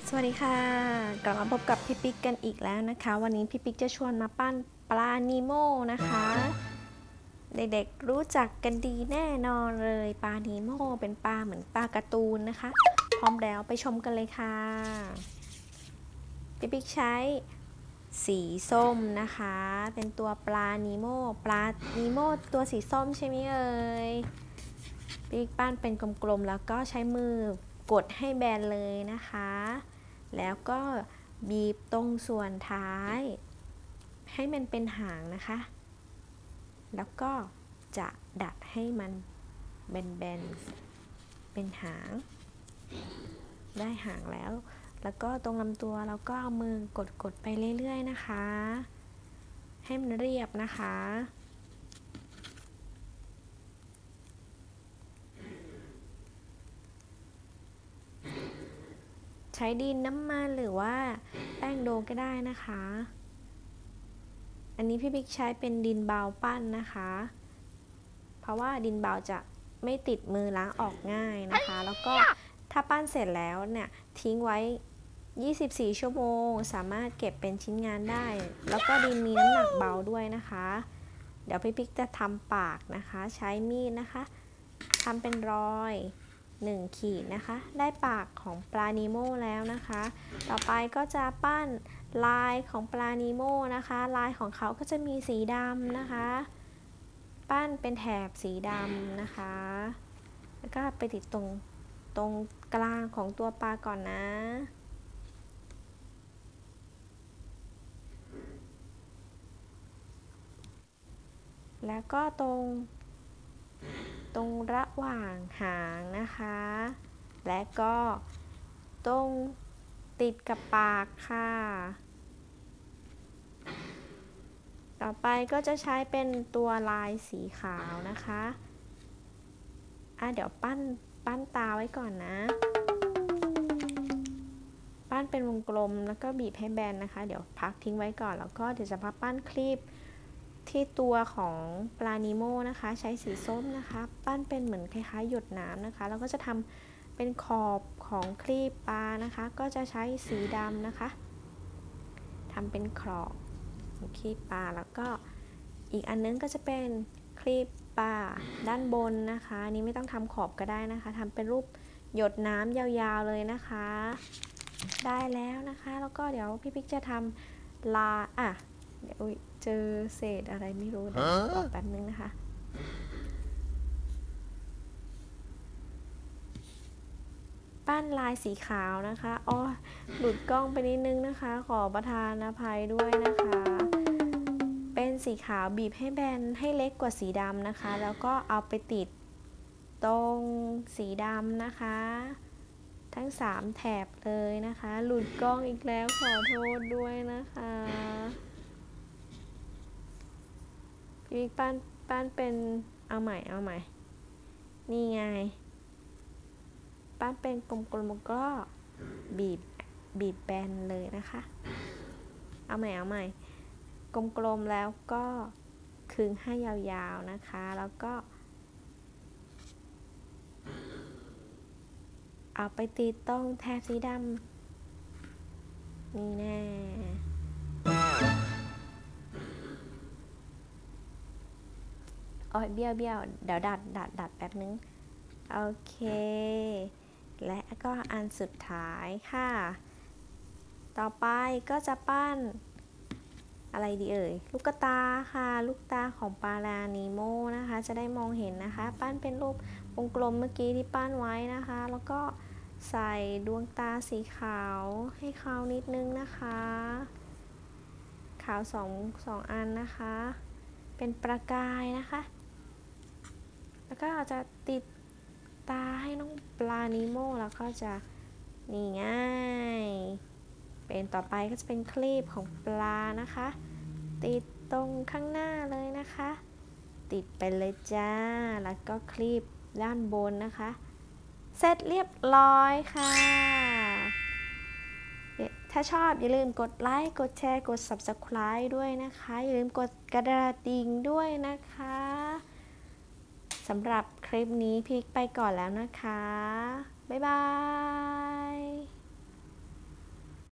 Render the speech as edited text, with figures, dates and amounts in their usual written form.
สวัสดีค่ะกลับมาพบกับพี่ปิ๊กกันอีกแล้วนะคะวันนี้พี่ปิ๊กจะชวนมาปั้นปลานีโมนะคะเด็กๆรู้จักกันดีแน่นอนเลยปลานีโมเป็นปลาเหมือนปลาการ์ตูนนะคะพร้อมแล้วไปชมกันเลยค่ะพี่ปิ๊กใช้สีส้มนะคะเป็นตัวปลานีโมตัวสีส้มใช่ไหมเอ่ยพี่ปิ๊กปั้นเป็นกลมๆแล้วก็ใช้มือกดให้แบนเลยนะคะแล้วก็บีบตรงส่วนท้ายให้มันเป็นหางนะคะแล้วก็จะดัดให้มันแบนๆเป็นหางได้หางแล้วก็ตรงลำตัวเราก็เอามือกดไปเรื่อยๆนะคะให้มันเรียบนะคะใช้ดินน้ำมันหรือว่าแป้งโดก็ได้นะคะอันนี้พี่บิ๊กใช้เป็นดินเบาปั้นนะคะเพราะว่าดินเบาจะไม่ติดมือล้างออกง่ายนะคะแล้วก็ถ้าปั้นเสร็จแล้วเนี่ยทิ้งไว้24 ชั่วโมงสามารถเก็บเป็นชิ้นงานได้แล้วก็ดินมีน้ำหนักเบาด้วยนะคะเดี๋ยวพี่บิ๊กจะทำปากนะคะใช้มีดนะคะทำเป็นรอย1 ขีดนะคะได้ปากของปลานีโมแล้วนะคะต่อไปก็จะปั้นลายของปลานีโมนะคะลายของเขาก็จะมีสีดำนะคะปั้นเป็นแถบสีดำนะคะแล้วก็ไปติดตรงกลางของตัวปลาก่อนนะแล้วก็ตรงระหว่างหางนะคะและก็ตรงติดกับปากค่ะต่อไปก็จะใช้เป็นตัวลายสีขาวนะคะเดี๋ยวปั้นตาไว้ก่อนนะปั้นเป็นวงกลมแล้วก็บีบให้แบนนะคะเดี๋ยวพักทิ้งไว้ก่อนแล้วก็เดี๋ยวจะมาปั้นคลีปที่ตัวของปลานีโมนะคะใช้สีส้มนะคะปั้นเป็นเหมือนคล้ายๆหยดน้ำนะคะแล้วก็จะทำเป็นขอบของคลีปปลานะคะก็จะใช้สีดำนะคะทำเป็นขอบคลีปปลาแล้วก็อีกอันนึงก็จะเป็นคลีปปลาด้านบนนะคะนี้ไม่ต้องทำขอบก็ได้นะคะทำเป็นรูปหยดน้ำยาวๆเลยนะคะได้แล้วนะคะแล้วก็เดี๋ยวพี่ปิ๊กจะทำเดี๋ยวเจอเศษอะไรไม่รู้เดี๋ยวรอแป๊บนึงนะคะปั้นลายสีขาวนะคะหลุดกล้องไปนิดนึงนะคะขอประทานอภัยด้วยนะคะเป็นสีขาวบีบให้แบนให้เล็กกว่าสีดำนะคะแล้วก็เอาไปติดตรงสีดำนะคะทั้ง3 แถบเลยนะคะหลุดกล้องอีกแล้วขอโทษด้วยนะคะพี่ปั้นเป็นเอาใหม่นี่ไงปั้นเป็นกลมๆก็บีบแบนเลยนะคะเอาใหม่กลมๆแล้วก็คึงให้ยาวๆนะคะแล้วก็เอาไปติดตรงแถบสีดำนี่แน่เบี้ยวเดี๋ยวดัดแป๊บนึงโอเคและก็อันสุดท้ายค่ะต่อไปก็จะปั้นอะไรดีเอ่ยลูกตาค่ะลูกตาของปลานีโมนะคะจะได้มองเห็นนะคะปั้นเป็นรูปวงกลมเมื่อกี้ที่ปั้นไว้นะคะแล้วก็ใส่ดวงตาสีขาวให้เขานิดนึงนะคะขาวสองอันนะคะเป็นประกายนะคะแล้วก็จะติดตาให้น้องปลานีโมแล้วก็จะนี่ง่ายเป็นต่อไปก็จะเป็นคลีปของปลานะคะติดตรงข้างหน้าเลยนะคะติดไปเลยจ้าแล้วก็คลีปด้านบนนะคะเสร็จเรียบร้อยค่ะถ้าชอบอย่าลืมกดไลค์กดแชร์กด Subscribe ด้วยนะคะอย่าลืมกดกระดิ่งด้วยนะคะสำหรับคลิปนี้พีคไปก่อนแล้วนะคะบ๊ายบาย